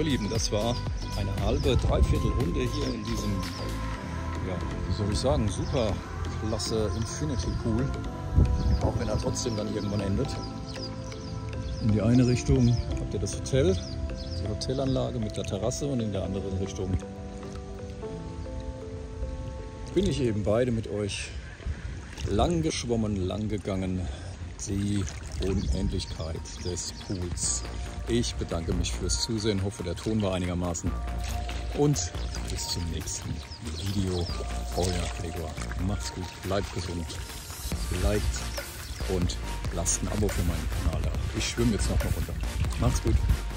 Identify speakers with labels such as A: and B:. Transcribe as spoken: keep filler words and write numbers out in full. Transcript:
A: Lieben, das war eine halbe, dreiviertel Runde hier in diesem, ja, wie soll ich sagen, super klasse Infinity Pool. Auch wenn er trotzdem dann irgendwann endet. In die eine Richtung habt ihr das Hotel, die Hotelanlage mit der Terrasse, und in der anderen Richtung bin ich eben beide mit euch lang geschwommen, lang gegangen. Die Unendlichkeit des Pools. Ich bedanke mich fürs Zusehen, hoffe der Ton war einigermaßen und bis zum nächsten Video. Euer Gregor. Macht's gut, bleibt gesund, liked und lasst ein Abo für meinen Kanal da. Ich schwimme jetzt noch mal runter. Macht's gut.